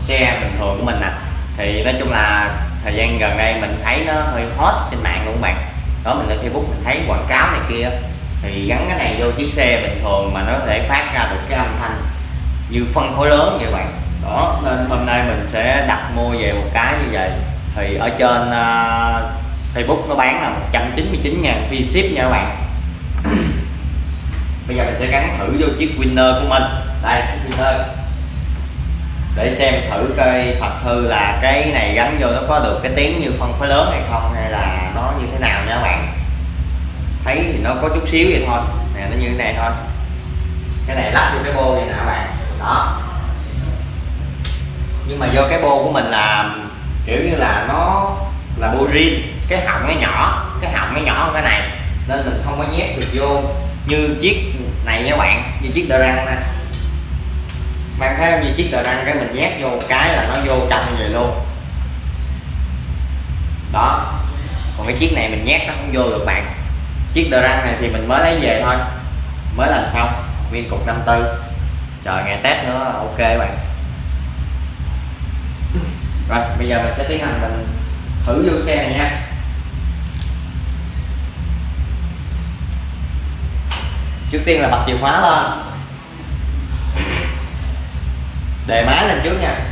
xe bình thường của mình nè. Thì nói chung là thời gian gần đây mình thấy nó hơi hot trên mạng luôn các bạn. Đó, mình lên Facebook mình thấy quảng cáo này kia, thì gắn cái này vô chiếc xe bình thường mà nó có thể phát ra được cái âm thanh như phân khối lớn vậy các bạn. Đó, nên hôm nay mình sẽ đặt mua về một cái như vậy. Thì ở trên Facebook nó bán là 199.000 free ship nha các bạn. Bây giờ mình sẽ gắn thử vô chiếc Winner của mình. Đây, Winner, để xem thử coi thật hư là cái này gắn vô nó có được cái tiếng như phân khối lớn hay không, hay là nó như thế nào nha các bạn. Thấy thì nó có chút xíu vậy thôi nè, nó như thế này thôi. Cái này lắp vô cái bô vậy nè các bạn. Đó, nhưng mà do cái bô của mình là kiểu như là nó là bô riêng, cái họng nó nhỏ, hơn cái này, nên mình không có nhét được vô như chiếc này nha các bạn, như chiếc đờ răng nè. Mang thấy như chiếc đờ răng cái mình nhét vô cái là nó vô trong vậy luôn. Đó, còn cái chiếc này mình nhét nó không vô được bạn. Chiếc đờ răng này thì mình mới lấy về thôi, mới làm xong nguyên cục 54. Trời, ngày test nữa ok các bạn. Rồi bây giờ mình sẽ tiến hành mình thử vô xe này nha. Trước tiên là bật chìa khóa lên, đề máy lên trước nha.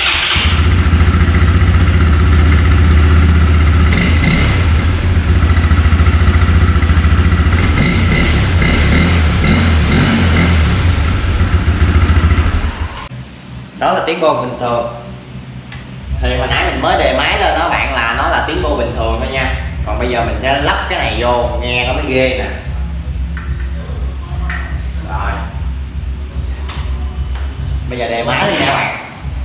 Đó là tiếng bô bình thường. Thì hồi nãy mình mới đề máy lên đó bạn, là nó là tiếng bô bình thường thôi nha. Còn bây giờ mình sẽ lắp cái này vô nghe nó mới ghê nè. Rồi, bây giờ đề máy lên nha các bạn.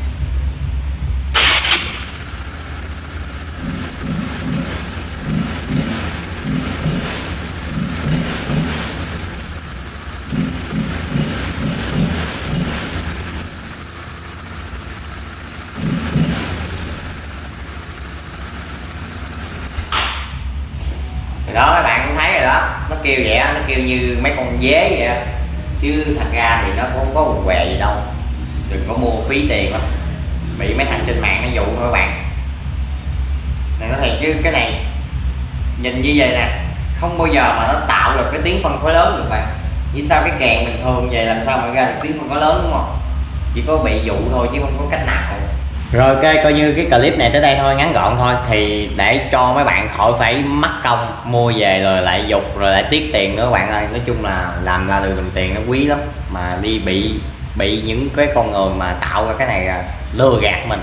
Thì đó, các bạn cũng thấy rồi đó, nó kêu vậy á, nó kêu như mấy con dế vậy á, chứ thành ra thì nó cũng không có quần què gì đâu. Đừng có mua phí tiền lắm, bị mấy thằng trên mạng nó dụ thôi các bạn. Này nói thiệt chứ cái này nhìn như vậy nè, không bao giờ mà nó tạo được cái tiếng phân khối lớn được bạn. Vì sao cái kèn bình thường vậy làm sao mà ra được tiếng phân khối lớn, đúng không? Chỉ có bị dụ thôi chứ không có cách nào. Rồi ok, coi như cái clip này tới đây thôi, ngắn gọn thôi. Thì để cho mấy bạn khỏi phải mất công mua về rồi lại dục rồi lại tiếc tiền nữa các bạn ơi. Nói chung là làm ra được đồng tiền nó quý lắm, mà đi bị những cái con người mà tạo ra cái này là lừa gạt mình.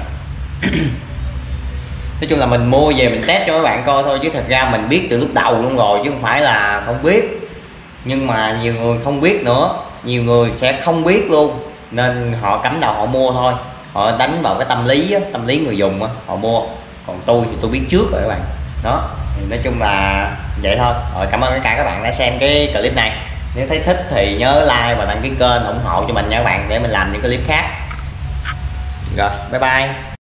Nói chung là mình mua về mình test cho các bạn coi thôi, chứ thật ra mình biết từ lúc đầu luôn rồi, chứ không phải là không biết. Nhưng mà nhiều người không biết nữa, nhiều người sẽ không biết luôn, nên họ cắm đầu họ mua thôi. Họ đánh vào cái tâm lý người dùng á, họ mua. Còn tôi thì tôi biết trước rồi các bạn. Đó, thì nói chung là vậy thôi. Rồi, cảm ơn tất cả các bạn đã xem cái clip này. Nếu thấy thích thì nhớ like và đăng ký kênh ủng hộ cho mình nha các bạn, để mình làm những clip khác. Rồi, bye bye.